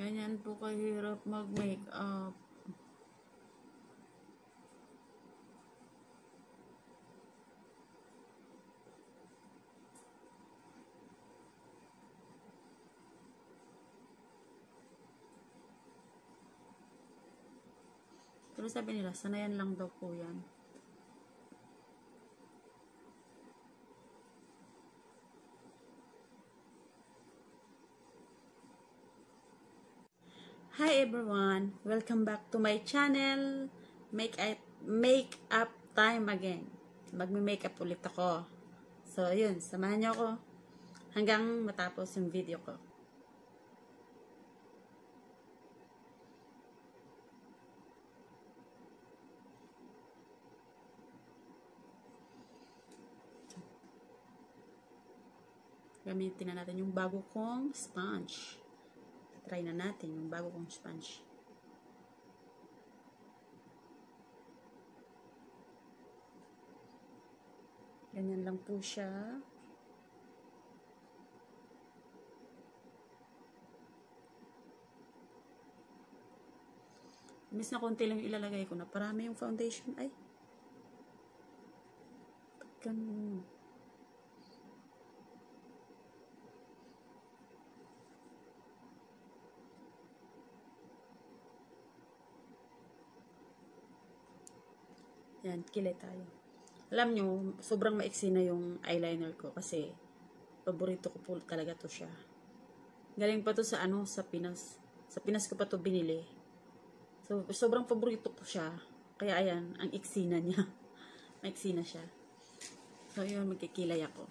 Ganyan po kahirap mag-makeup. Pero sabi nila, sanayan lang daw po yan. Hi everyone! Welcome back to my channel. Make up time again. Magme-makeup ulit ako. So, yun. Samahan niyo ako hanggang matapos yung video ko. Gamitin na natin yung bago kong sponge. Try na natin yung bago kong sponge. Ganyan lang po siya. Imbis na konti lang ilalagay ko na parami yung foundation. Ay! Ganun. Yan, kilay tayo. Alam nyo, sobrang maiksi na yung eyeliner ko kasi paborito ko po talaga to siya. Galing pa to sa sa Pinas. Sa Pinas ko pa to binili. So, sobrang paborito ko siya. Kaya ayan, ang iksi na niya. Maiksi na siya. So, yun, magkikilay ako.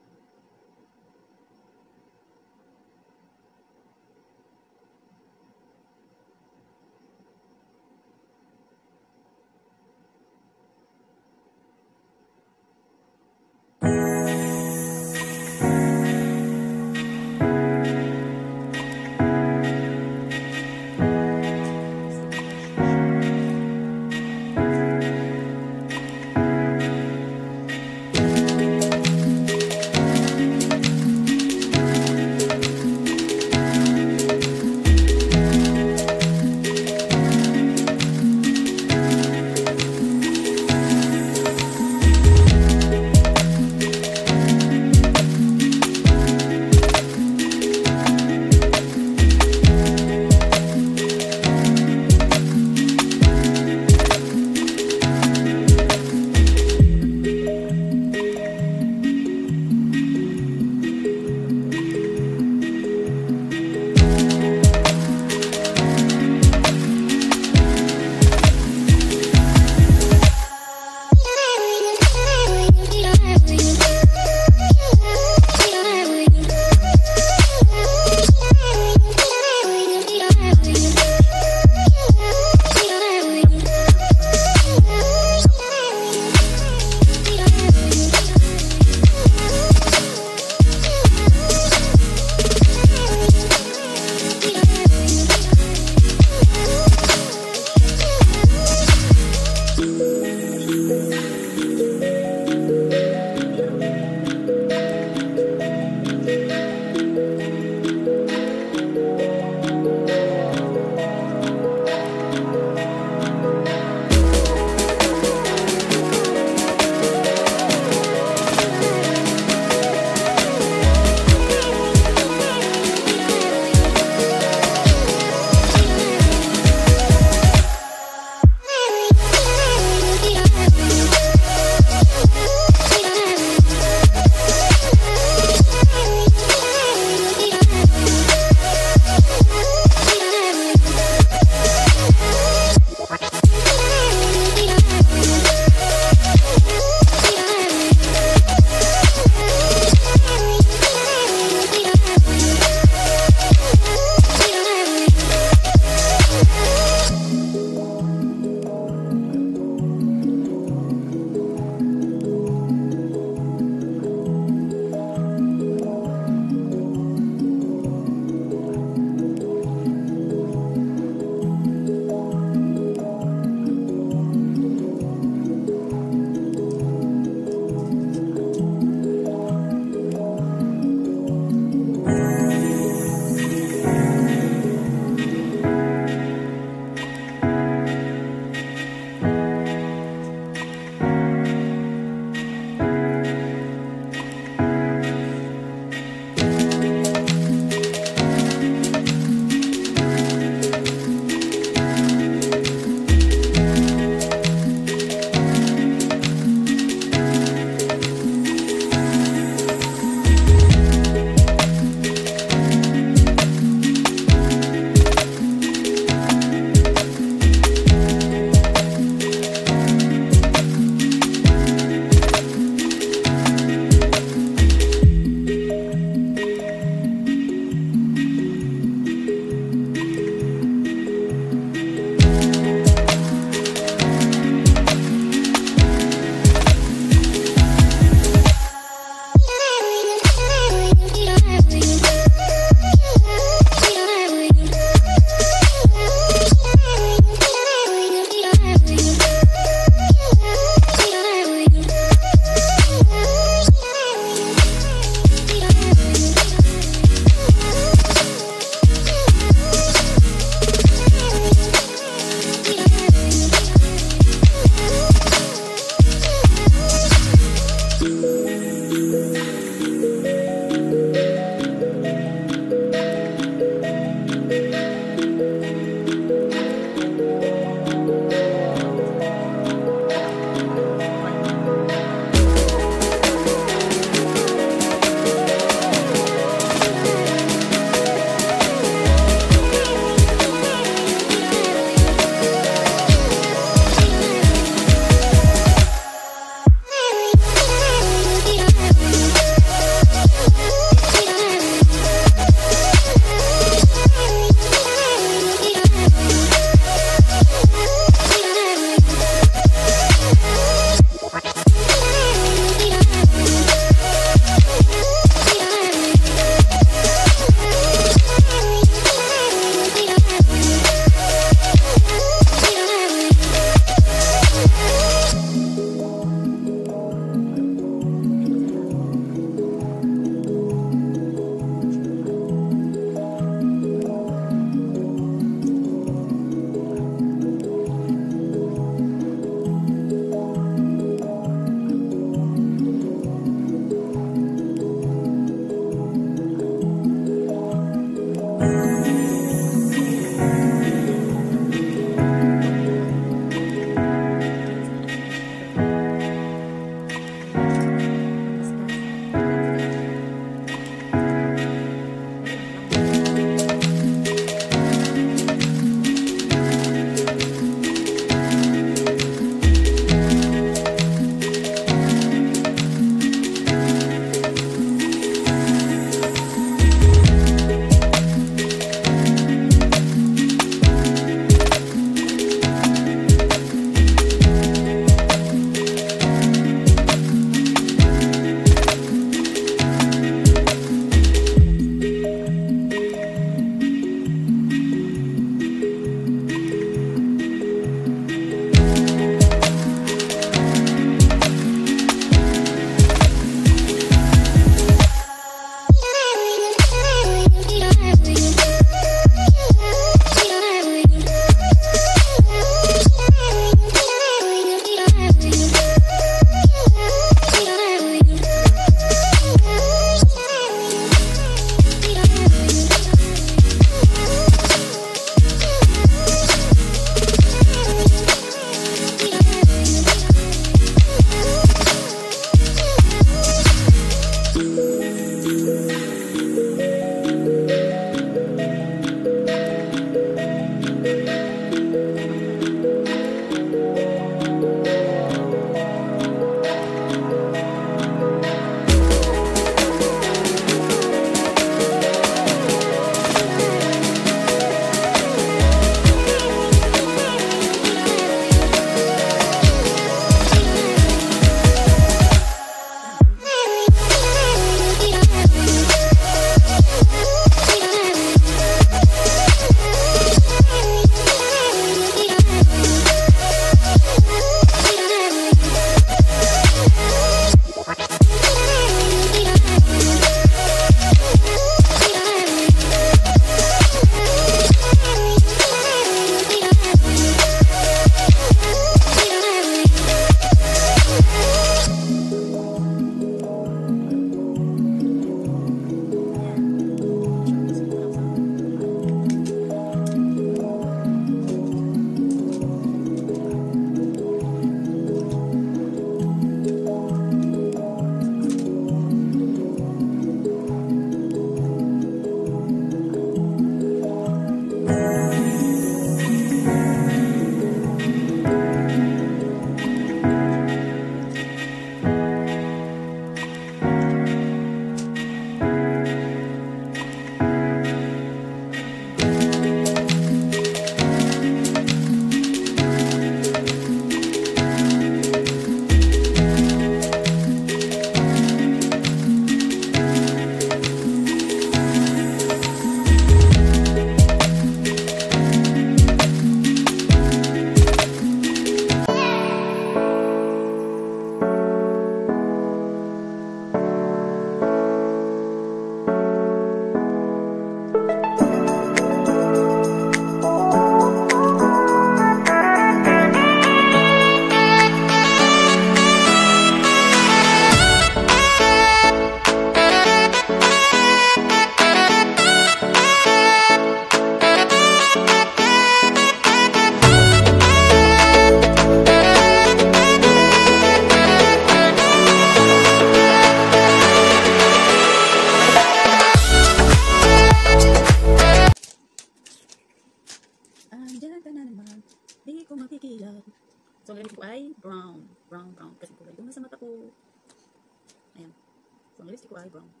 ang lipstick ko ay brown. Brown. Kasi kulay doon sa mata ko. Ayan. So, ang lipstick ko ay brown.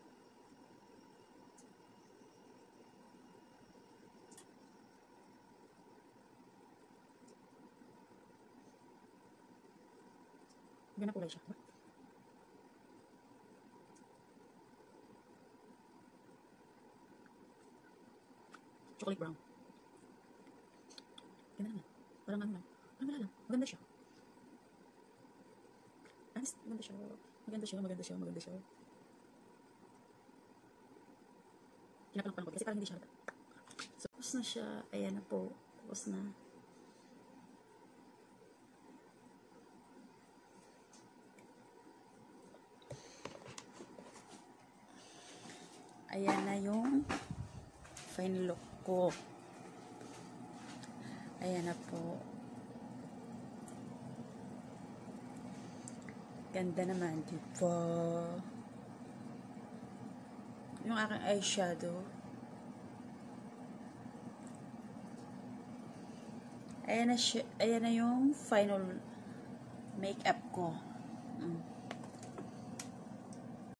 Ganyan kulay siya. Chocolate brown. Ganda naman. Parang ano lang. Parang wala lang. Maganda siya. Honest, maganda siya. Maganda siya. Kinapalak pa lang ko kasi parang hindi siya halata. So, tapos na siya. Ayan na po. Tapos na. Ayan na yung final look ko. Ayan na po. Ganda naman, diba? Yung aking eyeshadow. Ayan na yung final makeup ko.